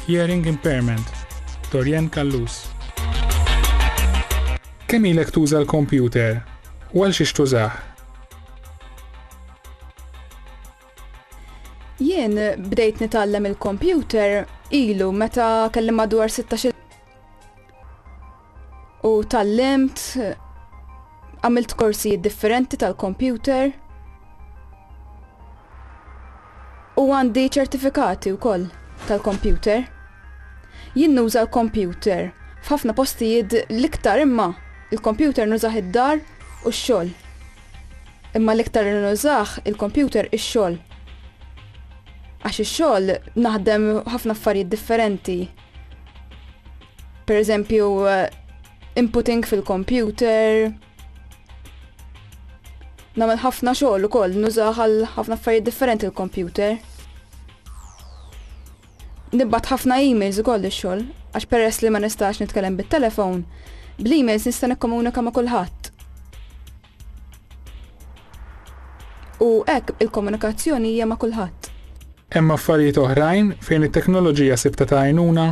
Hearing Impairment, Dorjen Kallus. Kemm ilek tuża l-kompjuter? U għal xiex tużah? Jien bdejt nitgħallem il-kompjuter ilu meta kelli madwar 16 u tallimt, għamilt korsijiet differenti tal-kompjuter u għandi ċertifikati wkoll tal-kompjuter. Jien nuża l-kompjuter f'ħafna postijiet l-iktar imma il-kompjuter nużah id-dar u x-xogħol. Imma l-iktar nużah il-kompjuter ix-xogħol. Għax ix-xogħol naħdem ħafna affarijiet differenti. Per eżempju, inputting fil-kompjuter. Nagħmel ħafna xogħol ukoll nużah għal ħafna affarijiet differenti il-kompjuter. Nibgħat ħafna emails ukoll ix-xogħol għax peress li ma nistax nitkellem bit-telefon, bl-emails nista' nikkomunika ma' kulħadd. U hekk il-komunikazzjoni hija ma' kulħadd. Hemm affarijiet oħrajn fejn it-teknoloġija sibta ta' għajnuna?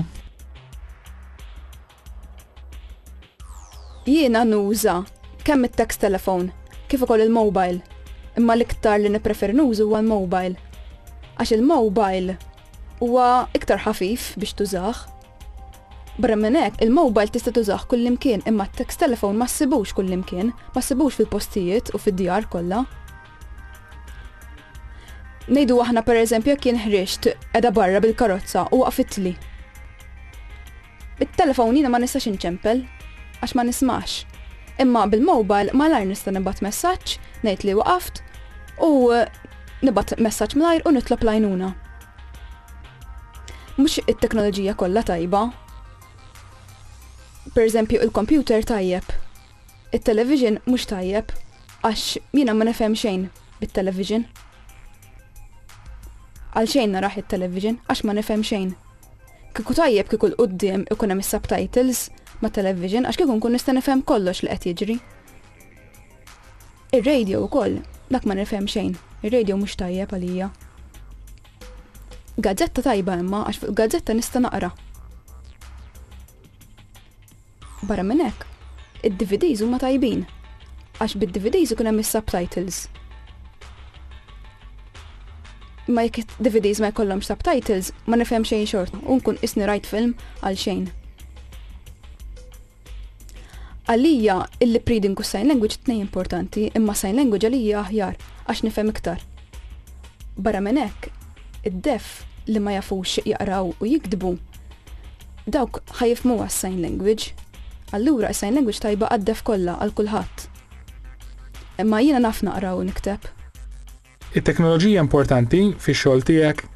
Jiena nuża kemm it-text telefon kif ukoll il-mobile, imma l-iktar li nipprefer nużu huwa l-mobile. Għax il-mobile huwa iktar ħafif biex tużah. Barra minn hekk, il-mobile tista' tużah kullimkien, imma t-text telefon ma ssibux kullimkien, ma ssibux fil-postijiet u fid-djar kollha. Ngħidu aħna pereżempju jekk jien ħriġt qiegħda barra bil-karozza u waqfitli. Bit-telefon jiena ma nistax inċempel għax ma nismax. Imma bil-mobile malajr nista' nibgħat messaġġ ngħid li waqaft u nibgħat messaġġ malajr u nitlob l-għajnuna. Mhux it-teknoloġija kollha tajba. Pereżempju il-kompjuter tajjeb. It-television mhux tajjeb għax jiena ma nifhem xejn bit-television. Għal xejn naraħ it-television għax ma nifhem xejn. Kieku tajjeb kieku l-qudiem ikun hemm is-subtitles ma' television għax kieku nkun nista' nifhem kollox li qed jiġri. Ir-radio wkoll dak ma nifhem xejn. Ir-radio mhux tajjeb għalija. Gazzetta tajba imma għax fuq gazzetta nista' naqra. Barra minn hekk, id-DVDs huma tajbin għax bid-DVDs ikun hemm is-subtitles. Ma jekk DVDs ma jkollhomx subtitles ma nifhem xejn xort u nkun isni rajt film għal xejn. Għalija il-lip reading u sign language tnejn importanti, imma sign language għalija aħjar għax nifhem iktar. Barra minn hekk, id-def li ma jafux jaqraw u jikdbu, dawk ħajfmu għas-sign language. Allura is-sign language tajba għad-def kollha għal kulħadd. Imma jiena naf naqra u nikteb. It-teknoloġija importanti fix-xogħol tiegħek?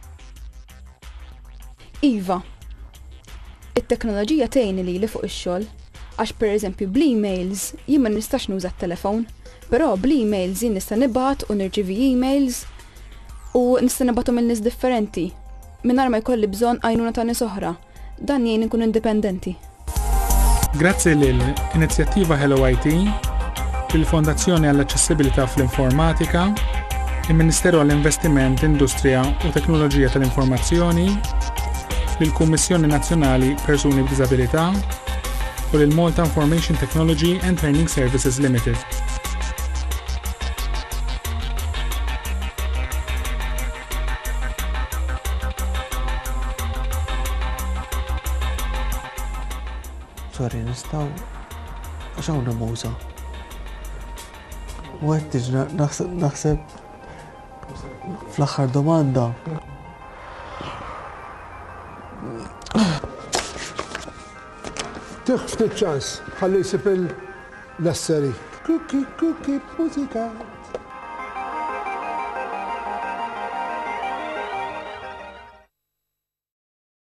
Iva. It-teknoloġija tgħinni li fuq ix-xogħol. Għax pereżempju bl-emails jien ma nistax nuża t-telefon, però bl-emails jien nista' nibgħat u nirċievi emails u nista' nibgħathom il nies differenti mingħajr ma jkolli bżonn għajnuna ta' nies oħra. Dan jien inkun indipendenti. Grazzi lil Inizjattiva Hello IT, il-Fondazzjoni għall-Aċċessibilità fl-Informatika, il-Ministeru għall-Investiment, Industrija u Teknoloġija tal-Informazzjoni, lill-Kummissjoni Nazzjonali Persuni b'Diżabilità u lil Malta Information Technology and Training Services Limited. Sorry, nistaw għax hawn muża. U qed tiġi naħseb fl-aħħar domanda. Tieħ ftit ċans, ħalli jsib l-esseri. Kuki, mużika.